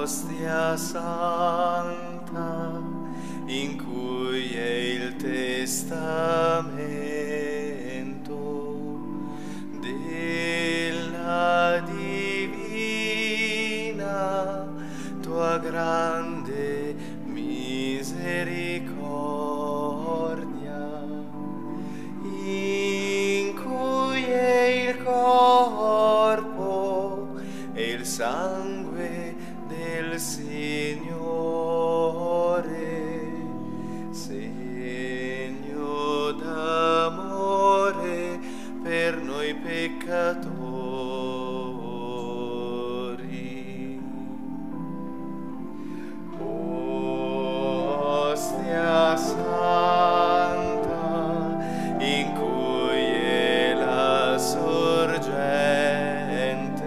ostia santa, in cui è il testamento della divina tua grande misericordia, in cui è il corpo e il sangue del Signore, segno d'amore per noi peccatori. Ostia santa, in cui è la sorgente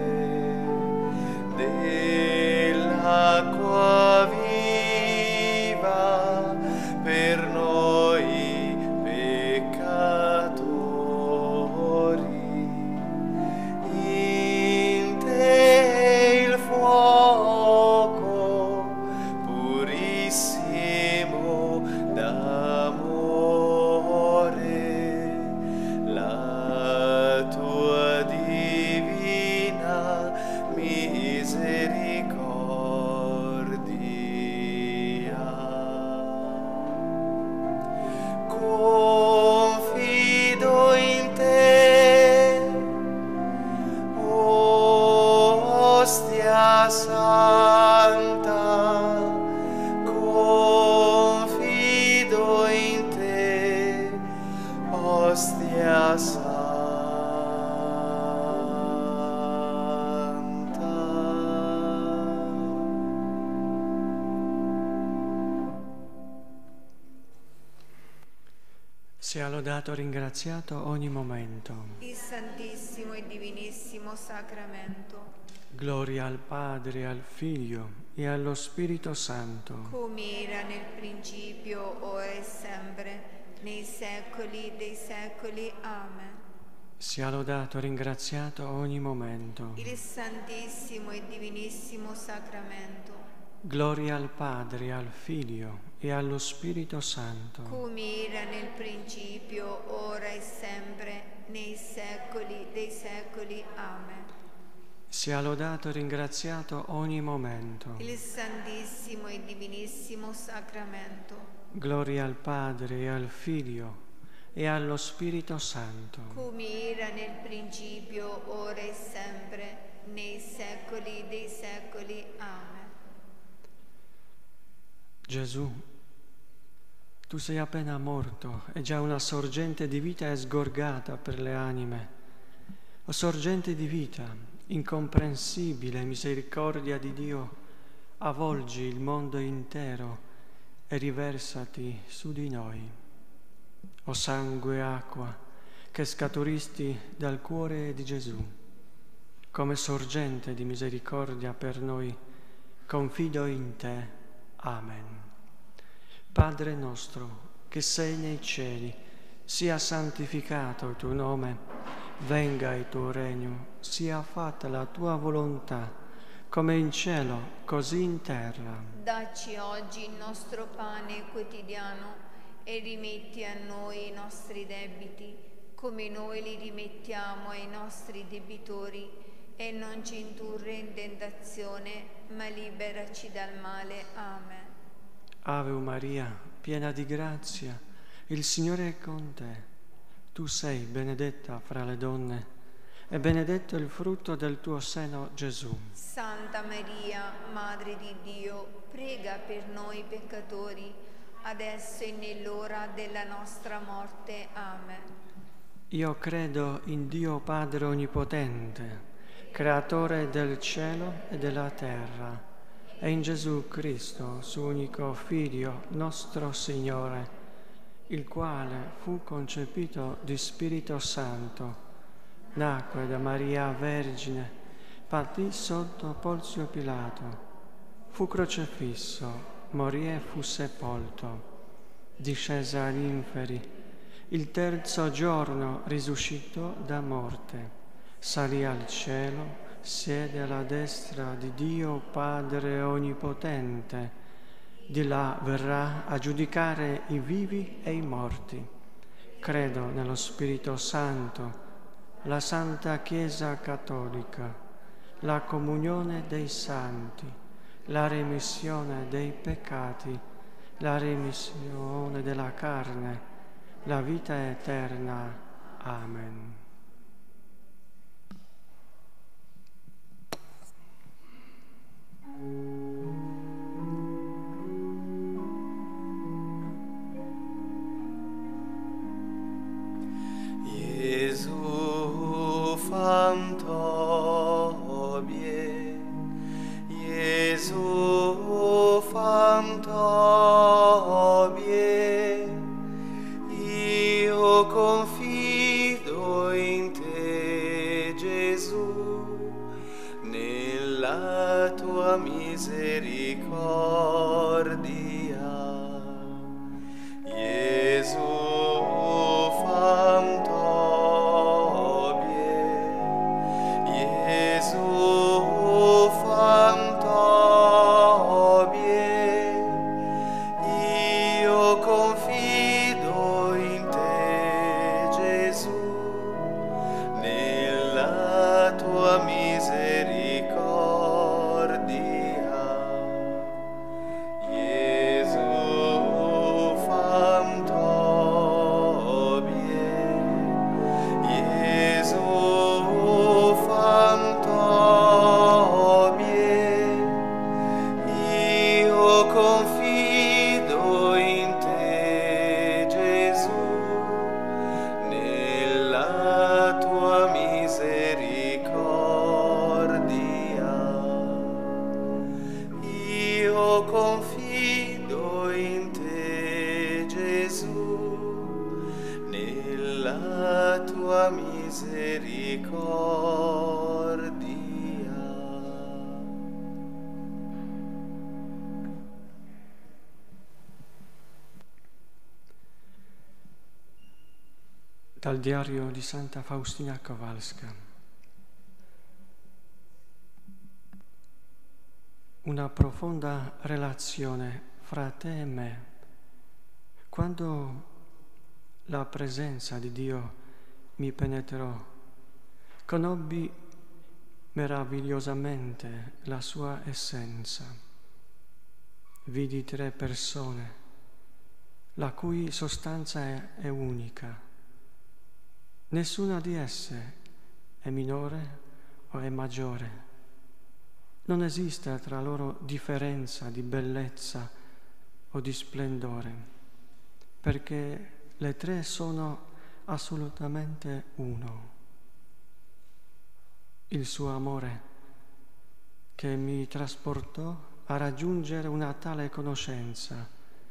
dell'acqua viva per noi peccatori, in te il fuoco purissimo d'amore, la tua divina misericordia. Confido in te, ostia santa, confido in te, ostia santa. Sia lodato e ringraziato ogni momento. Il Santissimo e Divinissimo Sacramento, Gloria al Padre, al Figlio e allo Spirito Santo. come era nel principio, ora e sempre, nei secoli dei secoli. Amen. Sia lodato e ringraziato ogni momento. Il Santissimo e Divinissimo Sacramento, Gloria al Padre, al Figlio e allo Spirito Santo. come era nel principio, ora e sempre, nei secoli dei secoli. Amen. Sia lodato e ringraziato ogni momento. Il Santissimo e Divinissimo Sacramento, Gloria al Padre e al Figlio e allo Spirito Santo. come era nel principio, ora e sempre, nei secoli dei secoli. Amen. Gesù, tu sei appena morto e già una sorgente di vita è sgorgata per le anime. O sorgente di vita, incomprensibile misericordia di Dio, avvolgi il mondo intero e riversati su di noi. O sangue e acqua che scaturisti dal cuore di Gesù, come sorgente di misericordia per noi, confido in te. Amen. Padre nostro, che sei nei cieli, sia santificato il tuo nome, venga il tuo regno, sia fatta la tua volontà, come in cielo, così in terra. Dacci oggi il nostro pane quotidiano e rimetti a noi i nostri debiti, come noi li rimettiamo ai nostri debitori, e non ci indurre in tentazione, ma liberaci dal male. Amen. Ave Maria, piena di grazia, il Signore è con te. Tu sei benedetta fra le donne, e benedetto il frutto del tuo seno, Gesù. Santa Maria, Madre di Dio, prega per noi peccatori, adesso e nell'ora della nostra morte. Amen. Io credo in Dio Padre Onnipotente, Creatore del cielo e della terra, e in Gesù Cristo, suo unico Figlio, nostro Signore, il quale fu concepito di Spirito Santo, nacque da Maria Vergine, patì sotto Ponzio Pilato, fu crocifisso, morì e fu sepolto, discese agli inferi, il terzo giorno risuscitò da morte, salì al cielo, siede alla destra di Dio Padre Onnipotente. Di là verrà a giudicare i vivi e i morti. Credo nello Spirito Santo, la Santa Chiesa Cattolica, la comunione dei santi, la remissione dei peccati, la remissione della carne, la vita eterna. Amen. Gesù fam Tobie, Gesù fam Tobie, io confido in te, Gesù, nella tua misericordia. Gesù fam Tobie, Gesù fam Tobie, io confido in te, Gesù, nella tua misericordia. Gesù fam Tobie, Gesù fam Tobie, io confido in te, Gesù, nella tua misericordia. Io confido in te, Gesù, nella tua misericordia. Dal diario di Santa Faustina Kowalska. Una profonda relazione fra te e me. Quando la presenza di Dio mi penetrò, conobbi meravigliosamente la sua essenza. Vidi 3 persone, la cui sostanza è unica. Nessuna di esse è minore o è maggiore. Non esiste tra loro differenza di bellezza o di splendore, perché le 3 sono assolutamente uno. Il suo amore che mi trasportò a raggiungere una tale conoscenza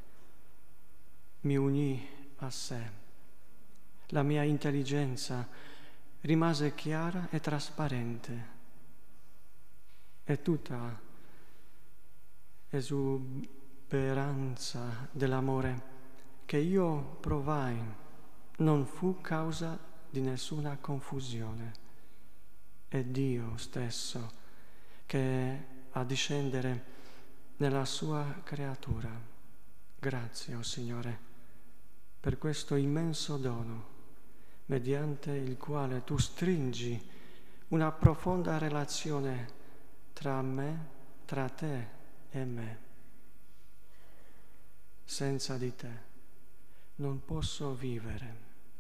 mi unì a sé. La mia intelligenza rimase chiara e trasparente. E tutta esuberanza dell'amore che io provai non fu causa di nessuna confusione. È Dio stesso che è a discendere nella sua creatura. Grazie, o Signore, per questo immenso dono, mediante il quale tu stringi una profonda relazione tra me, tra te e me. Senza di te non posso vivere.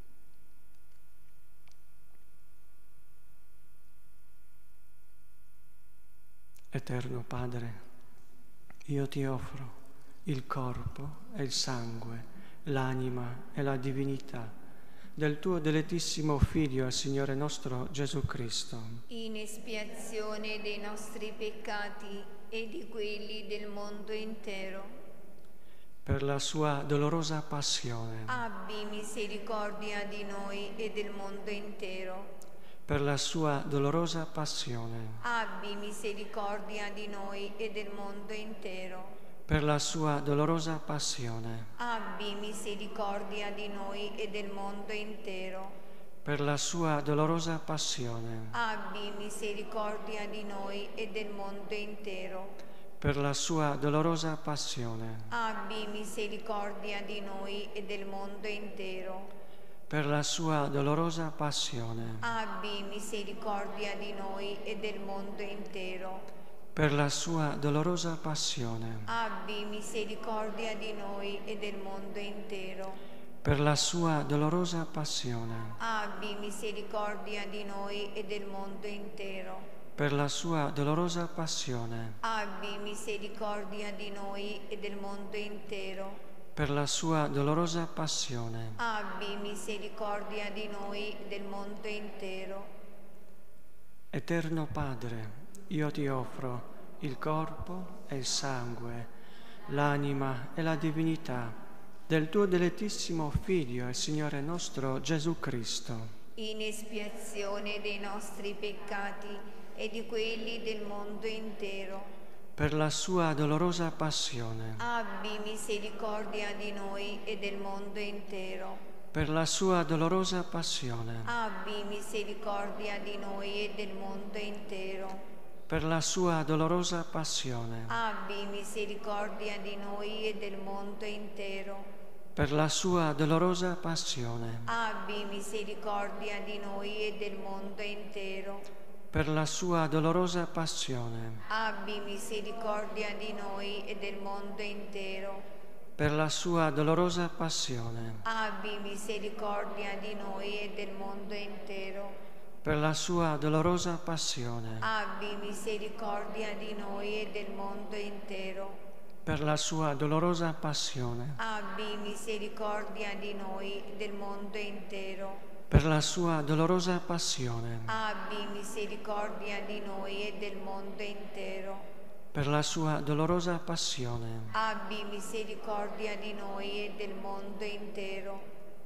Eterno Padre, io ti offro il corpo e il sangue, l'anima e la divinità del tuo dilettissimo Figlio e Signore nostro Gesù Cristo, in espiazione dei nostri peccati e di quelli del mondo intero. per la sua dolorosa passione, Abbi misericordia di noi e del mondo intero. per la sua dolorosa passione, Abbi misericordia di noi e del mondo intero. per la sua dolorosa passione, Abbi misericordia di noi e del mondo intero. per la sua dolorosa passione, abbi misericordia di noi e del mondo intero. per la sua dolorosa passione, Abbi misericordia di noi e del mondo intero. per la sua dolorosa passione, Abbi misericordia di noi e del mondo intero. per la sua dolorosa passione, Abbi misericordia di noi e del mondo intero. per la sua dolorosa passione, Abbi misericordia di noi e del mondo intero. per la sua dolorosa passione, Abbi misericordia di noi e del mondo intero. per la sua dolorosa passione, Abbi misericordia di noi e del mondo intero. Eterno Padre, io ti offro il corpo e il sangue, l'anima e la divinità del tuo dilettissimo Figlio e Signore nostro Gesù Cristo, In espiazione dei nostri peccati e di quelli del mondo intero. per la sua dolorosa passione, Abbi misericordia di noi e del mondo intero. per la sua dolorosa passione, Abbi misericordia di noi e del mondo intero. per la sua dolorosa passione, Abbi misericordia di noi e del mondo intero. per la sua dolorosa passione, Abbi misericordia di noi e del mondo intero. per la sua dolorosa passione, Abbi misericordia di noi e del mondo intero. per la sua dolorosa passione, Abbi misericordia di noi e del mondo intero. per la sua dolorosa passione, Abbi misericordia di noi e del mondo intero. per la sua dolorosa passione, Abbi misericordia di noi e del mondo intero. per la sua dolorosa passione, Abbi misericordia di noi e del mondo intero. per la sua dolorosa passione, Abbi misericordia di noi e del mondo intero.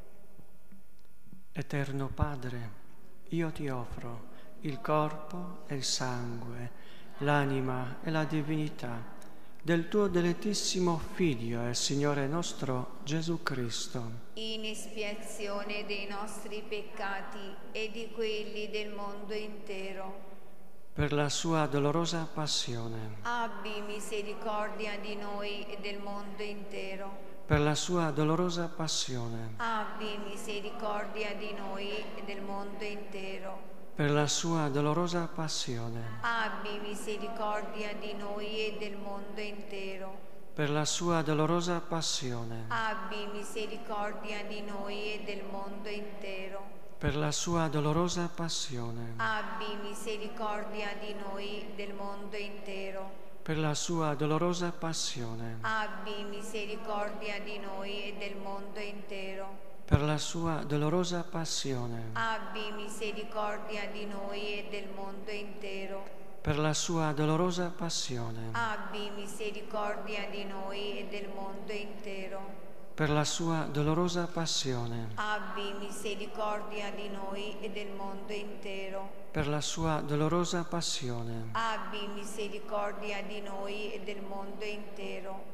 Eterno Padre, io ti offro il corpo e il sangue, l'anima e la divinità del tuo dilettissimo Figlio e Signore nostro Gesù Cristo, In espiazione dei nostri peccati e di quelli del mondo intero. per la sua dolorosa passione, Abbi misericordia di noi e del mondo intero. per la sua dolorosa passione, Abbi misericordia di noi e del mondo intero. per la sua dolorosa passione, Abbi misericordia di noi e del mondo intero. per la sua dolorosa passione, Abbi misericordia di noi e del mondo intero. per la sua dolorosa passione, Abbi misericordia di noi e del mondo intero. per la sua dolorosa passione, Abbi misericordia di noi e del mondo intero. per la sua dolorosa passione, Abbi misericordia di noi e del mondo intero. per la sua dolorosa passione, Abbi misericordia di noi e del mondo intero. per la sua dolorosa passione, Abbi misericordia di noi e del mondo intero. per la sua dolorosa passione, Abbi misericordia di noi e del mondo intero.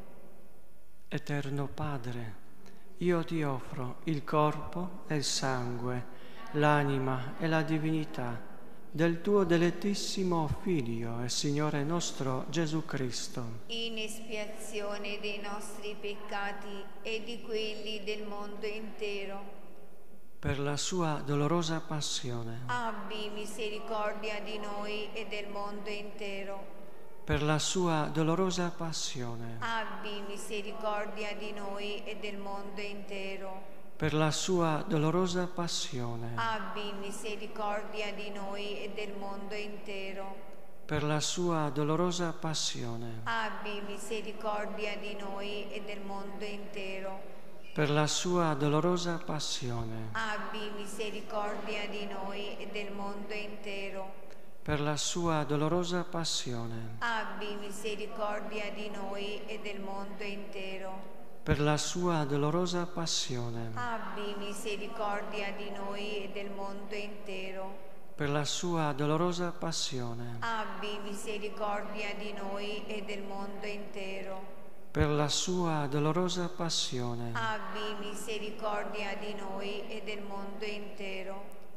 Eterno Padre, io ti offro il corpo e il sangue, l'anima e la divinità del tuo dilettissimo Figlio e Signore nostro Gesù Cristo, In espiazione dei nostri peccati e di quelli del mondo intero. per la sua dolorosa passione, Abbi misericordia di noi e del mondo intero. per la sua dolorosa passione, Abbi misericordia di noi e del mondo intero. per la sua dolorosa passione, Abbi misericordia di noi e del mondo intero. per la sua dolorosa passione, Abbi misericordia di noi e del mondo intero. per la sua dolorosa passione, Abbi misericordia di noi e del mondo intero. per la sua dolorosa passione, Abbi misericordia di noi e del mondo intero. per la sua dolorosa passione, Abbi misericordia di noi e del mondo intero. per la sua dolorosa passione, Abbi misericordia di noi e del mondo intero. per la sua dolorosa passione, Abbi misericordia di noi e del mondo intero.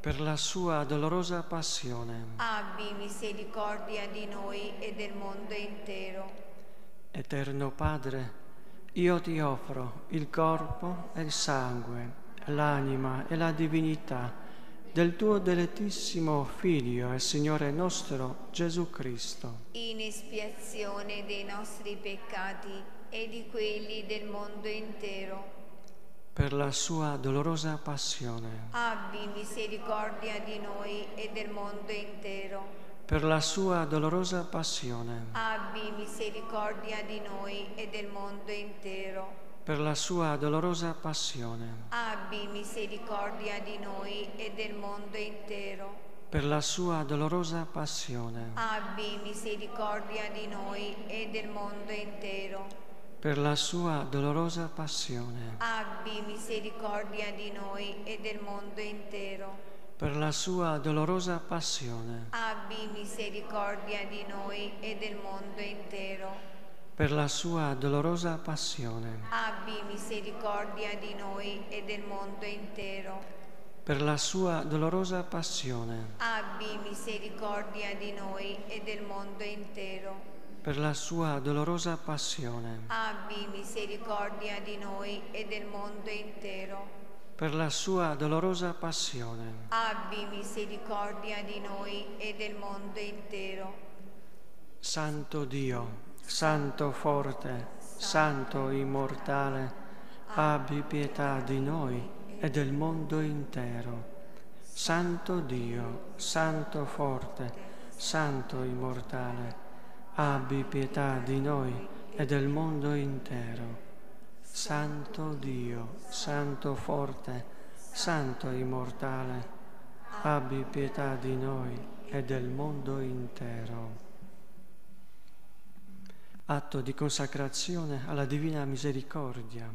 per la sua dolorosa passione. Abbi misericordia di noi e del mondo intero. Eterno Padre, io ti offro il corpo e il sangue, l'anima e la divinità del tuo dilettissimo Figlio e Signore nostro Gesù Cristo, In espiazione dei nostri peccati e di quelli del mondo intero. per la sua dolorosa passione, Abbi misericordia di noi e del mondo intero. per la sua dolorosa passione, Abbi misericordia di noi e del mondo intero. per la sua dolorosa passione, Abbi misericordia di noi e del mondo intero. per la sua dolorosa passione, Abbi misericordia di noi e del mondo intero. per la sua dolorosa passione, Abbi misericordia di noi e del mondo intero. per la sua dolorosa passione, Abbi misericordia di noi e del mondo intero. per la sua dolorosa passione, Abbi misericordia di noi e del mondo intero. per la sua dolorosa passione, Abbi misericordia di noi e del mondo intero. per la sua dolorosa passione, Abbi misericordia di noi e del mondo intero. per la sua dolorosa passione, Abbi misericordia di noi e del mondo intero. Santo Dio, Santo forte, Santo immortale, abbi pietà di noi e del mondo intero. Santo Dio, Santo forte, Santo immortale, abbi pietà di noi e del mondo intero. Santo Dio, Santo forte, Santo immortale, abbi pietà di noi e del mondo intero. Atto di consacrazione alla Divina Misericordia.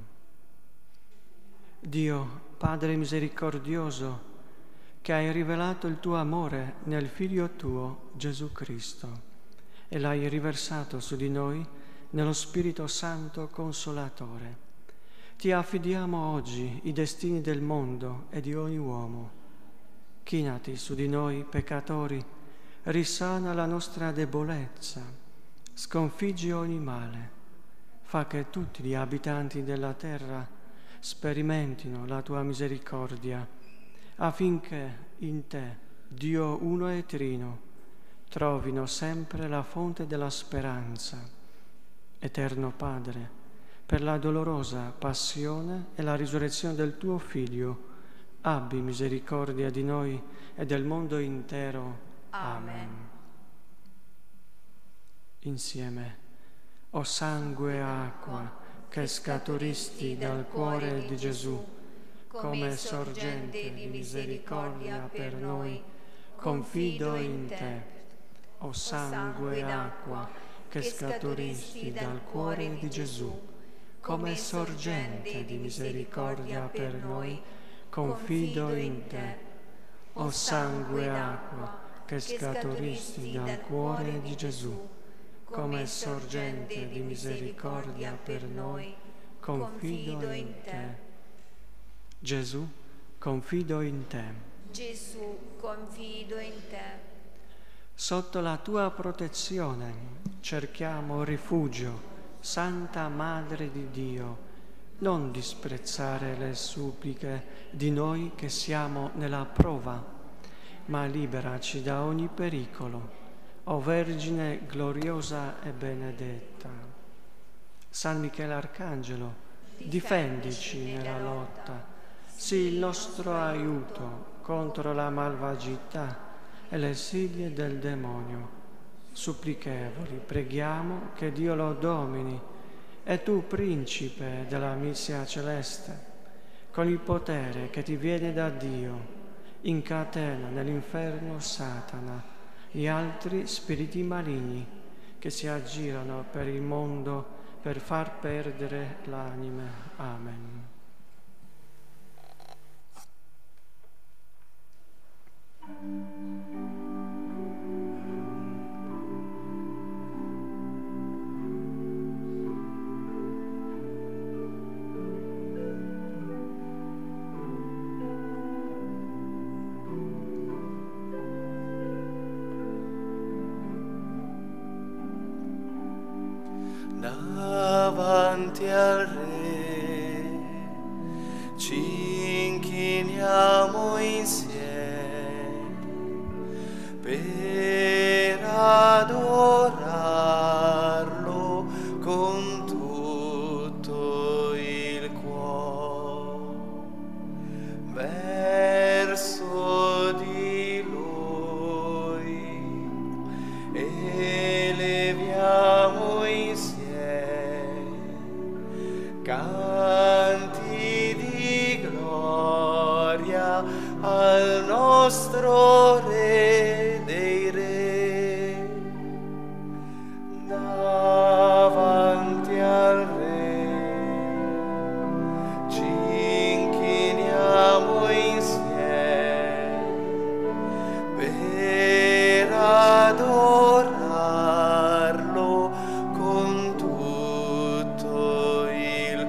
Dio, Padre misericordioso, che hai rivelato il tuo amore nel Figlio tuo, Gesù Cristo, e l'hai riversato su di noi nello Spirito Santo Consolatore. Ti affidiamo oggi i destini del mondo e di ogni uomo. Chinati su di noi, peccatori, risana la nostra debolezza, sconfiggi ogni male, fa che tutti gli abitanti della terra sperimentino la tua misericordia, affinché in te, Dio uno e trino, trovino sempre la fonte della speranza. Eterno Padre, per la dolorosa passione e la risurrezione del tuo Figlio, abbi misericordia di noi e del mondo intero. Amen. Insieme, o sangue e acqua che scaturisti dal cuore di Gesù, come sorgente di misericordia per noi, confido in te. O sangue e acqua che scaturisti dal cuore di Gesù, come sorgente di misericordia per noi, confido in te. O sangue e acqua che scaturisti dal cuore di Gesù, come sorgente di misericordia per noi, confido in te. Gesù, confido in te. Gesù, confido in te. Sotto la tua protezione cerchiamo rifugio, Santa Madre di Dio. Non disprezzare le suppliche di noi che siamo nella prova, ma liberaci da ogni pericolo. O Vergine gloriosa e benedetta. San Michele Arcangelo, difendici nella lotta, sii il nostro aiuto contro la malvagità e le insidie del demonio. Supplichevoli, preghiamo che Dio lo domini, e tu, Principe della milizia celeste, con il potere che ti viene da Dio, incatena nell'inferno Satana, gli altri spiriti maligni che si aggirano per il mondo per far perdere l'anima. Amen. per adorarlo con tutto il cuore. Verso di Lui eleviamo insieme canti di gloria al nostro Re dei Re. Davanti al Re ci inchiniamo insieme per adorarlo con tutto il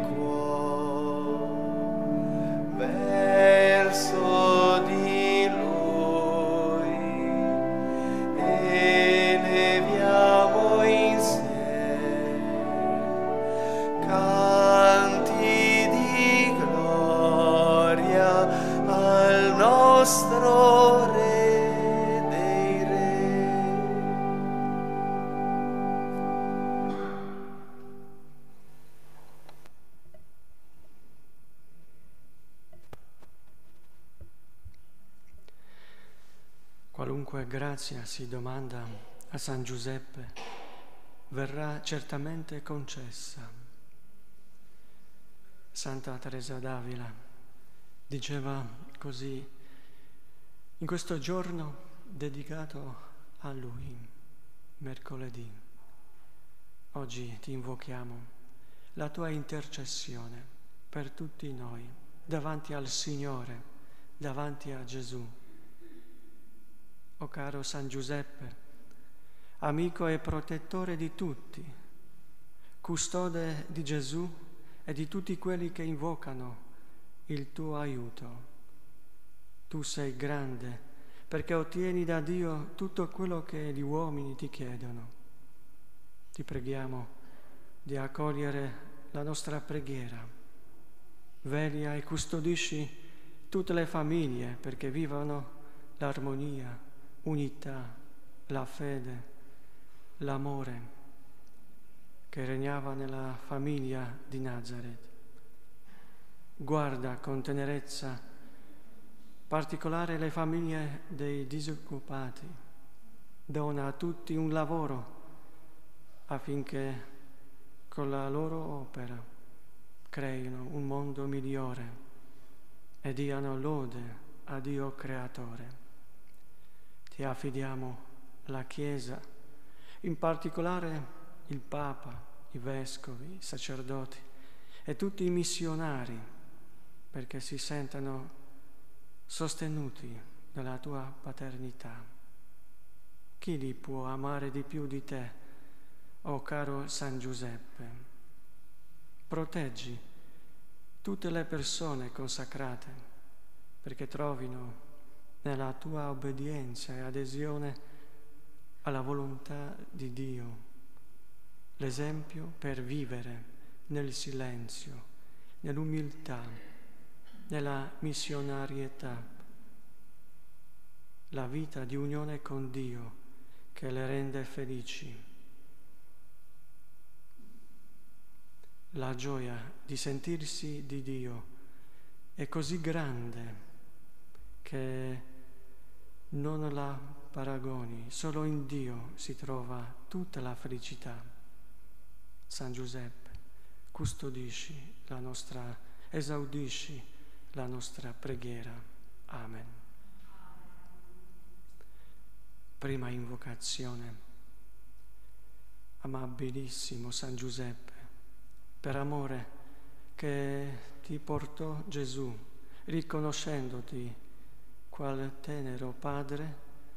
cuore. Verso di Lui eleviamo insieme canti di gloria al nostro Re dei Re. Qualunque grazia si domanda a San Giuseppe verrà certamente concessa. Santa Teresa d'Avila diceva così: in questo giorno dedicato a Lui, mercoledì, oggi ti invochiamo la tua intercessione per tutti noi, davanti al Signore, davanti a Gesù. O caro San Giuseppe, amico e protettore di tutti, custode di Gesù e di tutti quelli che invocano il tuo aiuto. Tu sei grande perché ottieni da Dio tutto quello che gli uomini ti chiedono. Ti preghiamo di accogliere la nostra preghiera. Veglia e custodisci tutte le famiglie perché vivano l'armonia, unità, la fede, l'amore che regnava nella famiglia di Nazareth. Guarda con tenerezza particolare le famiglie dei disoccupati. Dona a tutti un lavoro affinché con la loro opera creino un mondo migliore e diano lode a Dio Creatore. Ti affidiamo la Chiesa, in particolare il Papa, i Vescovi, i sacerdoti e tutti i missionari, perché si sentano sostenuti dalla tua paternità. Chi li può amare di più di te, o caro San Giuseppe? Proteggi tutte le persone consacrate perché trovino nella tua obbedienza e adesione alla volontà di Dio l'esempio per vivere nel silenzio, nell'umiltà, nella missionarietà, la vita di unione con Dio che le rende felici. La gioia di sentirsi di Dio è così grande che non la paragoni, solo in Dio si trova tutta la felicità. San Giuseppe, custodisci la nostra, esaudisci la nostra preghiera. Amen. Prima invocazione. Amabilissimo San Giuseppe, per amore che ti portò Gesù, riconoscendoti qual tenero Padre,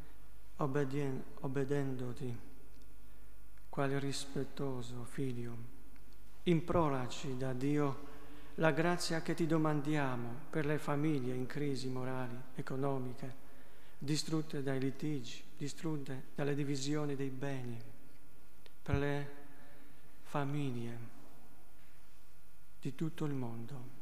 obbedendoti qual rispettoso Figlio, imploraci da Dio la grazia che ti domandiamo per le famiglie in crisi morali, economiche, distrutte dai litigi, distrutte dalle divisioni dei beni, per le famiglie di tutto il mondo.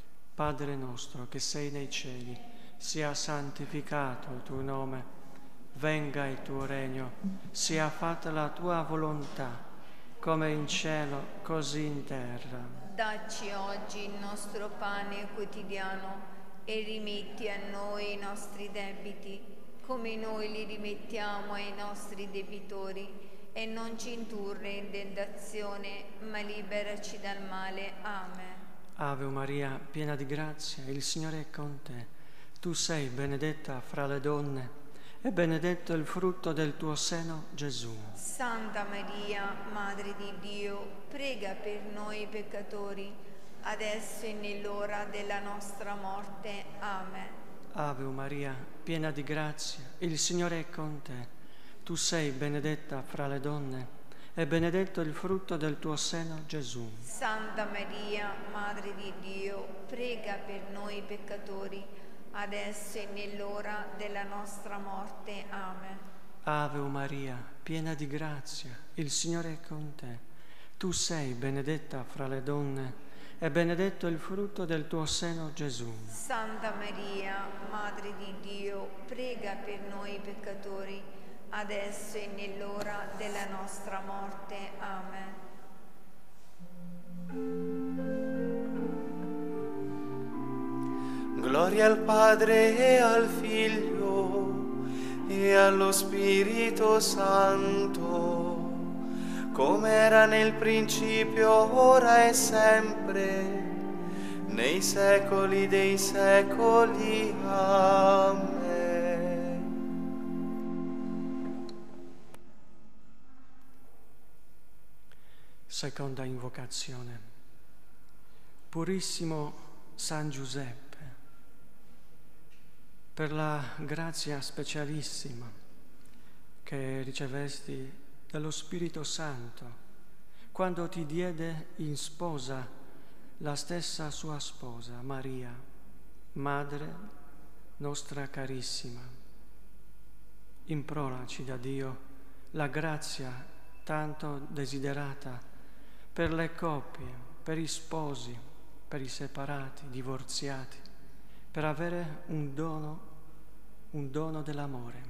Padre nostro che sei nei cieli, sia santificato il tuo nome, venga il tuo regno, sia fatta la tua volontà, come in cielo, così in terra. Dacci oggi il nostro pane quotidiano e rimetti a noi i nostri debiti, come noi li rimettiamo ai nostri debitori, e non ci indurre in tentazione, ma liberaci dal male. Amen. Ave Maria, piena di grazia, il Signore è con te. Tu sei benedetta fra le donne, e benedetto il frutto del tuo seno, Gesù. Santa Maria, Madre di Dio, prega per noi peccatori, adesso e nell'ora della nostra morte. Amen. Ave Maria, piena di grazia, il Signore è con te. Tu sei benedetta fra le donne, e benedetto il frutto del tuo seno, Gesù. Santa Maria, Madre di Dio, prega per noi peccatori, adesso e nell'ora della nostra morte. Amen. Ave Maria, piena di grazia, il Signore è con te. Tu sei benedetta fra le donne, e benedetto il frutto del tuo seno, Gesù. Santa Maria, Madre di Dio, prega per noi peccatori, adesso e nell'ora della nostra morte. Amen. Gloria al Padre e al Figlio e allo Spirito Santo, come era nel principio, ora e sempre, nei secoli dei secoli. Amen. Seconda invocazione. Purissimo San Giuseppe, per la grazia specialissima che ricevesti dallo Spirito Santo quando ti diede in sposa la stessa sua sposa, Maria, Madre nostra carissima. Imploraci da Dio la grazia tanto desiderata per le coppie, per i sposi, per i separati, divorziati, per avere un dono dell'amore.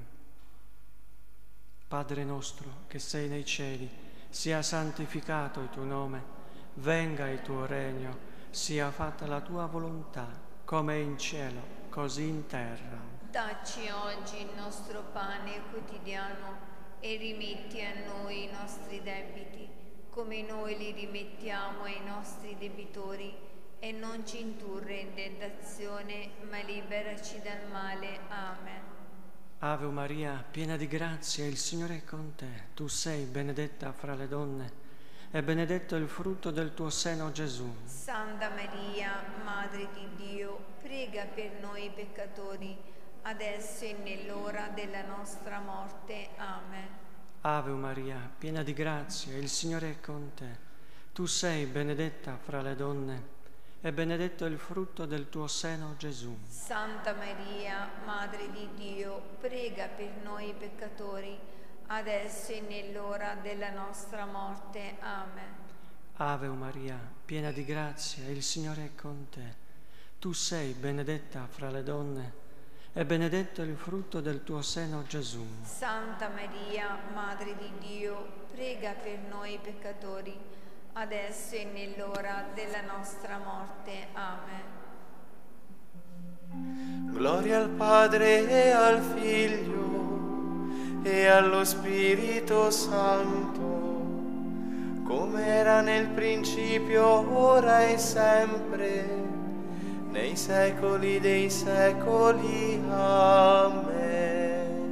Padre nostro che sei nei cieli, sia santificato il tuo nome, venga il tuo regno, sia fatta la tua volontà, come in cielo, così in terra. Dacci oggi il nostro pane quotidiano e rimetti a noi i nostri debiti, come noi li rimettiamo ai nostri debitori, e non ci indurre in tentazione, ma liberaci dal male. Amen. Ave Maria, piena di grazia, il Signore è con te. Tu sei benedetta fra le donne, e benedetto il frutto del tuo seno, Gesù. Santa Maria, Madre di Dio, prega per noi peccatori, adesso e nell'ora della nostra morte. Amen. Ave Maria, piena di grazia, il Signore è con te. Tu sei benedetta fra le donne, e benedetto il frutto del tuo seno, Gesù. Santa Maria, Madre di Dio, prega per noi peccatori, adesso e nell'ora della nostra morte. Amen. Ave Maria, piena di grazia, il Signore è con te. Tu sei benedetta fra le donne, e benedetto il frutto del tuo seno, Gesù. Santa Maria, Madre di Dio, prega per noi peccatori, adesso e nell'ora della nostra morte. Amen. Gloria al Padre e al Figlio e allo Spirito Santo, come era nel principio, ora e sempre, nei secoli dei secoli. Amen.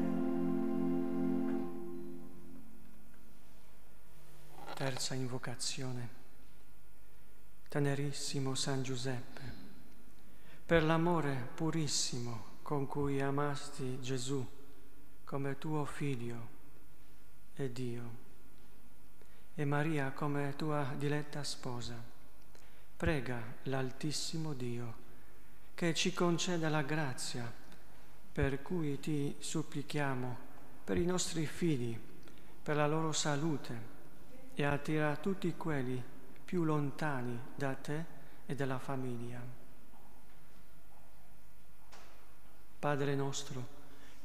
Terza invocazione. Tenerissimo San Giuseppe, per l'amore purissimo con cui amasti Gesù come tuo Figlio e Dio, e Maria come tua diletta sposa, prega l'Altissimo Dio che ci conceda la grazia per cui ti supplichiamo per i nostri figli, per la loro salute, e attira tutti quelli più lontani da te e dalla famiglia. Padre nostro,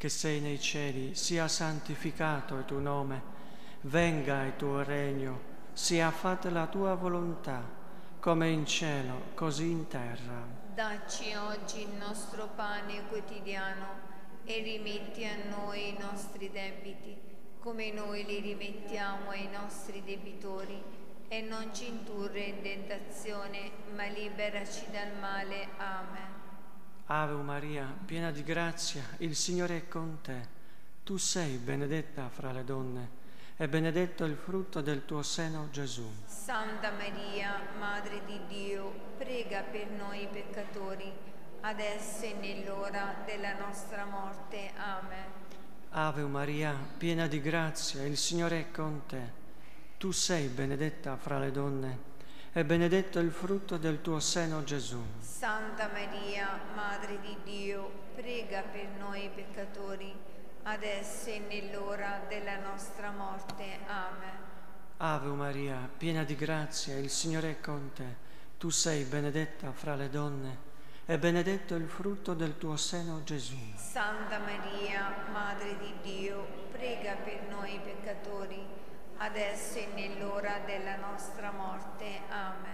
che sei nei cieli, sia santificato il tuo nome, venga il tuo regno, sia fatta la tua volontà, come in cielo, così in terra. Dacci oggi il nostro pane quotidiano e rimetti a noi i nostri debiti, come noi li rimettiamo ai nostri debitori, e non ci indurre in tentazione, ma liberaci dal male. Amen. Ave Maria, piena di grazia, il Signore è con te. Tu sei benedetta fra le donne, e benedetto il frutto del tuo seno, Gesù. Santa Maria, Madre di Dio, prega per noi peccatori, adesso e nell'ora della nostra morte. Amen. Ave Maria, piena di grazia, il Signore è con te. Tu sei benedetta fra le donne, e benedetto il frutto del tuo seno, Gesù. Santa Maria, Madre di Dio, prega per noi peccatori, adesso e nell'ora della nostra morte. Amen. Ave Maria, piena di grazia, il Signore è con te. Tu sei benedetta fra le donne, e benedetto il frutto del tuo seno, Gesù. Santa Maria, Madre di Dio, prega per noi peccatori, adesso e nell'ora della nostra morte. Amen.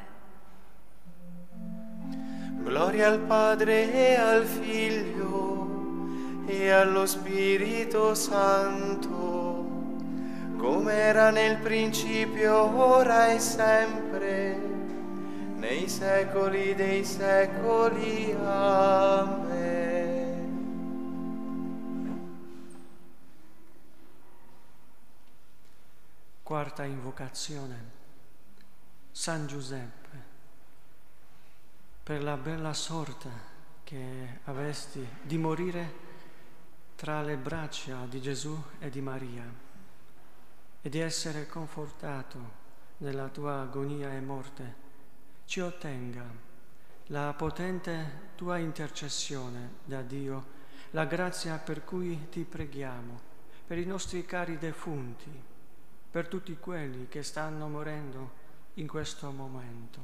Gloria al Padre e al Figlio e allo Spirito Santo, come era nel principio, ora e sempre, nei secoli dei secoli. Amen. Quarta invocazione. San Giuseppe, per la bella sorte che avesti di morire tra le braccia di Gesù e di Maria e di essere confortato nella tua agonia e morte, ci ottenga la potente tua intercessione da Dio, la grazia per cui ti preghiamo, per i nostri cari defunti, per tutti quelli che stanno morendo in questo momento.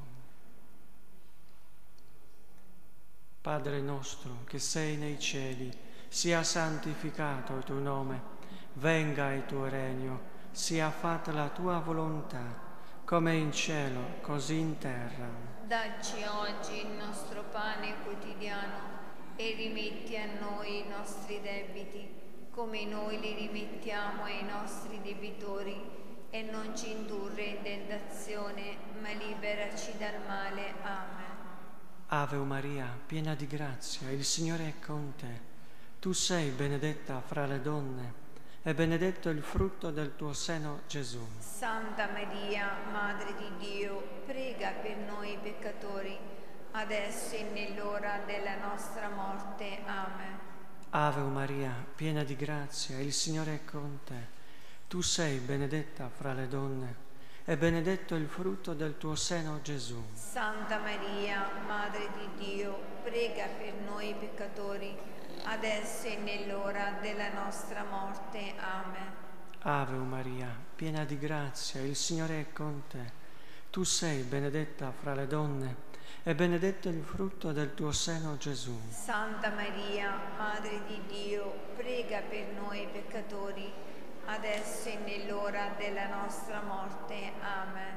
Padre nostro che sei nei cieli, sia santificato il tuo nome, venga il tuo regno, sia fatta la tua volontà, come in cielo, così in terra. Dacci oggi il nostro pane quotidiano e rimetti a noi i nostri debiti, come noi li rimettiamo ai nostri debitori, e non ci indurre in tentazione, ma liberaci dal male. Amen. Ave Maria, piena di grazia, il Signore è con te. Tu sei benedetta fra le donne, e benedetto il frutto del tuo seno, Gesù. Santa Maria, Madre di Dio, prega per noi peccatori, adesso e nell'ora della nostra morte. Amen. Ave Maria, piena di grazia, il Signore è con te. Tu sei benedetta fra le donne, e benedetto il frutto del tuo seno, Gesù. Santa Maria, Madre di Dio, prega per noi peccatori, adesso e nell'ora della nostra morte. Amen. Ave Maria, piena di grazia, il Signore è con te. Tu sei benedetta fra le donne, e benedetto il frutto del tuo seno, Gesù. Santa Maria, Madre di Dio, prega per noi peccatori, adesso e nell'ora della nostra morte. Amen.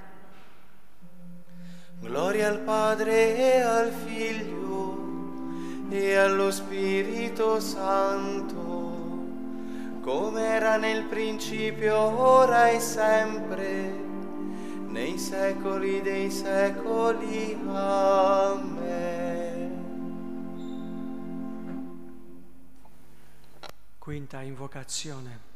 Gloria al Padre e al Figlio e allo Spirito Santo, come era nel principio, ora e sempre, nei secoli dei secoli. Amen. Quinta invocazione.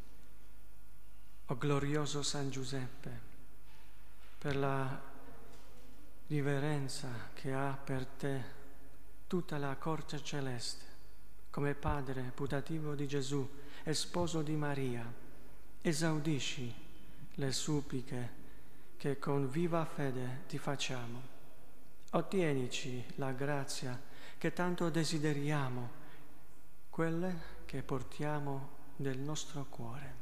O glorioso San Giuseppe, per la riverenza che ha per te tutta la corte celeste, come padre putativo di Gesù e sposo di Maria, esaudisci le suppliche che con viva fede ti facciamo. Ottienici la grazia che tanto desideriamo, quelle che portiamo nel nostro cuore.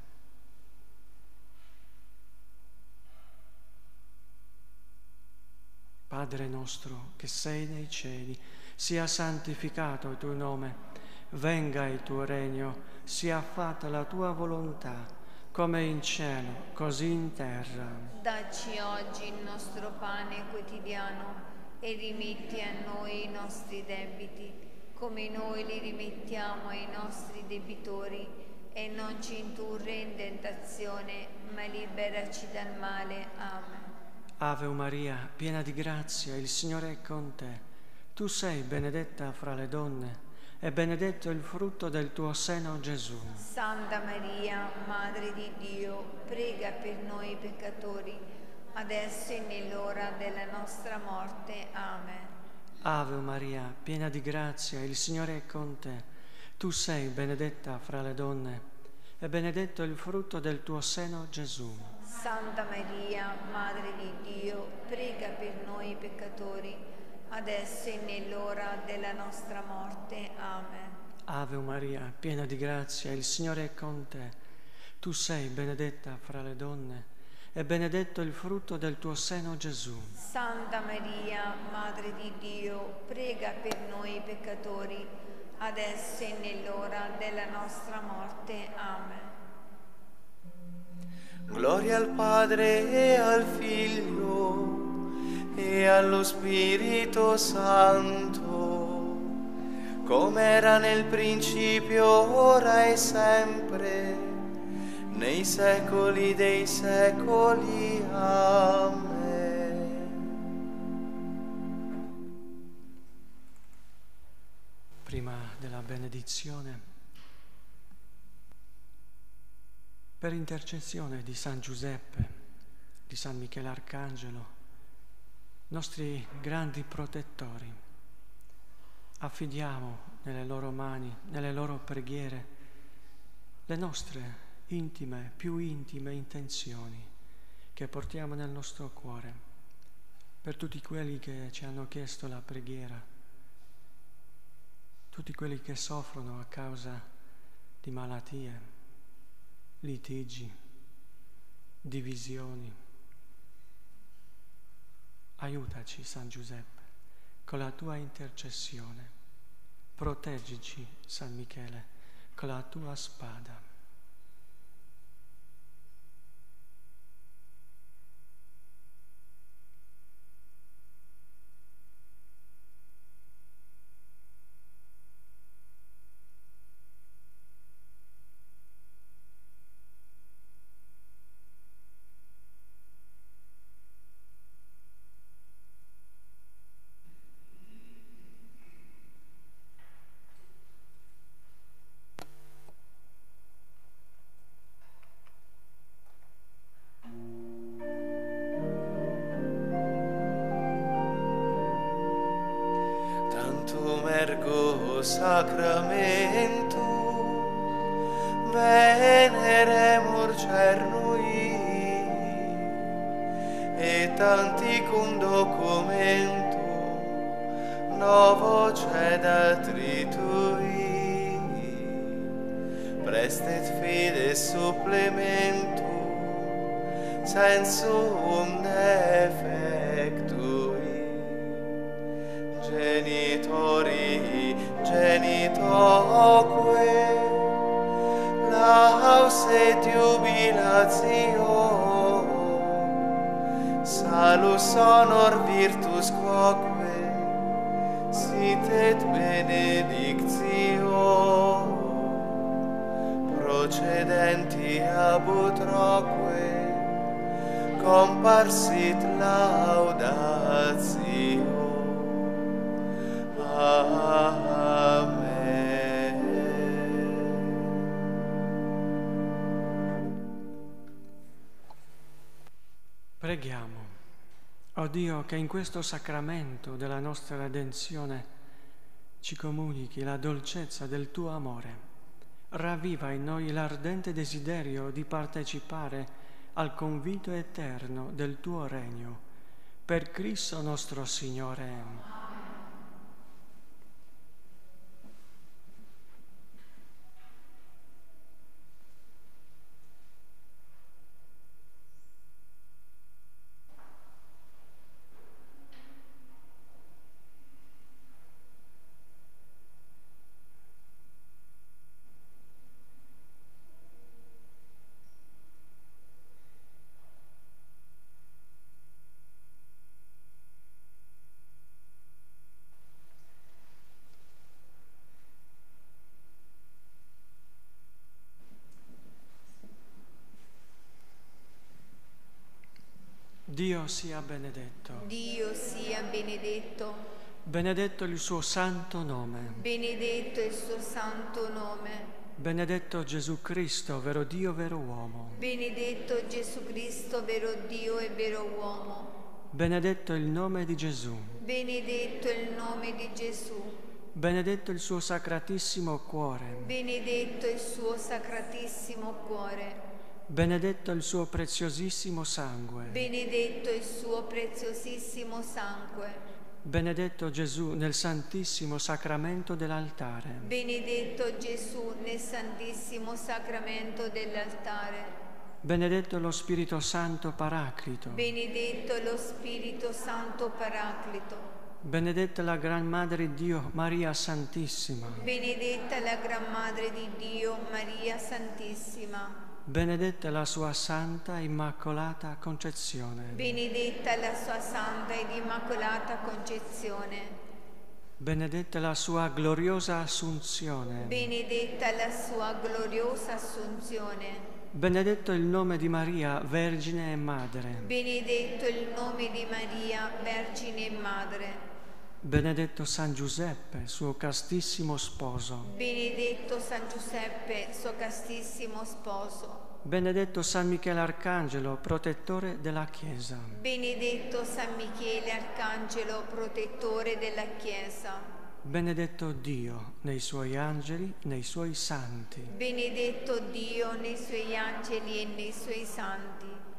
Padre nostro che sei nei cieli, sia santificato il tuo nome, venga il tuo regno, sia fatta la tua volontà, come in cielo, così in terra. Dacci oggi il nostro pane quotidiano e rimetti a noi i nostri debiti, come noi li rimettiamo ai nostri debitori, e non ci indurre in tentazione, ma liberaci dal male. Amen. Ave Maria, piena di grazia, il Signore è con te. Tu sei benedetta fra le donne, e benedetto il frutto del tuo seno, Gesù. Santa Maria, Madre di Dio, prega per noi peccatori, adesso e nell'ora della nostra morte. Amen. Ave Maria, piena di grazia, il Signore è con te. Tu sei benedetta fra le donne, e benedetto il frutto del tuo seno, Gesù. Santa Maria, Madre di Dio, prega per noi peccatori, adesso e nell'ora della nostra morte. Amen. Ave Maria, piena di grazia, il Signore è con te. Tu sei benedetta fra le donne, e benedetto il frutto del tuo seno, Gesù. Santa Maria, Madre di Dio, prega per noi peccatori, adesso e nell'ora della nostra morte. Amen. Gloria al Padre e al Figlio e allo Spirito Santo, come era nel principio, ora e sempre, nei secoli dei secoli. Amen. Prima della benedizione, per intercessione di San Giuseppe, di San Michele Arcangelo, nostri grandi protettori, affidiamo nelle loro mani, nelle loro preghiere, le nostre intime, più intime intenzioni che portiamo nel nostro cuore, per tutti quelli che ci hanno chiesto la preghiera, tutti quelli che soffrono a causa di malattie, litigi, divisioni. Aiutaci, San Giuseppe, con la tua intercessione. Proteggici, San Michele, con la tua spada. Ergo sacramentum veneremur cernui, et anticum documentum novo cedatri tui, prestet fides supplementum sensum defectui. Genitoque, laus et jubilatio, salus honor virtus quoque, sit et benedictio, procedenti ab utroque, comparsit laudatio. Amen. Preghiamo. O Dio, che in questo sacramento della nostra redenzione ci comunichi la dolcezza del tuo amore, ravviva in noi l'ardente desiderio di partecipare al convito eterno del tuo regno. Per Cristo nostro Signore. Dio sia benedetto. Dio sia benedetto. Benedetto il suo santo nome. Benedetto il suo santo nome. Benedetto Gesù Cristo, vero Dio, vero uomo. Benedetto Gesù Cristo, vero Dio e vero uomo. Benedetto il nome di Gesù. Benedetto il nome di Gesù. Benedetto il suo sacratissimo cuore. Benedetto il suo sacratissimo cuore. Benedetto il suo preziosissimo sangue. Benedetto il suo preziosissimo sangue. Benedetto Gesù nel santissimo sacramento dell'altare. Benedetto Gesù nel santissimo sacramento dell'altare. Benedetto lo Spirito Santo Paraclito. Benedetto lo Spirito Santo Paraclito. Benedetta la Gran Madre di Dio, Maria Santissima. Benedetta la Gran Madre di Dio, Maria Santissima. Benedetta la sua Santa Immacolata Concezione. Benedetta la sua Santa ed Immacolata Concezione. Benedetta la sua gloriosa Assunzione. Benedetta la sua gloriosa Assunzione. Benedetto il nome di Maria, Vergine e Madre. Benedetto il nome di Maria, Vergine e Madre. Benedetto San Giuseppe, suo castissimo sposo. Benedetto San Giuseppe, suo castissimo sposo. Benedetto San Michele Arcangelo, protettore della Chiesa. Benedetto San Michele Arcangelo, protettore della Chiesa. Benedetto Dio nei suoi angeli, nei suoi santi. Benedetto Dio nei suoi angeli e nei suoi santi.